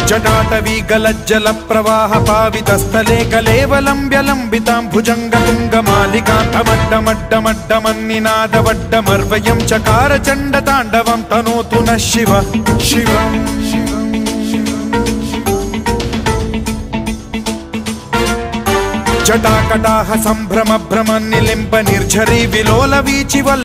जटाटवी गलज्जल प्रवाह पावितस्थले कलेवलम्ब्य लम्बितां भुजङ्गतुङ्गमालिकान्तमड्डमड्डमड्डमन्निनादवड्डमर्वयं चकार चण्डताण्डवं तनोतु नः शिव शिव। जटाकटाह सम्भ्रम भ्रम निलिम्ब निर्झरी विलोल वीचिवल्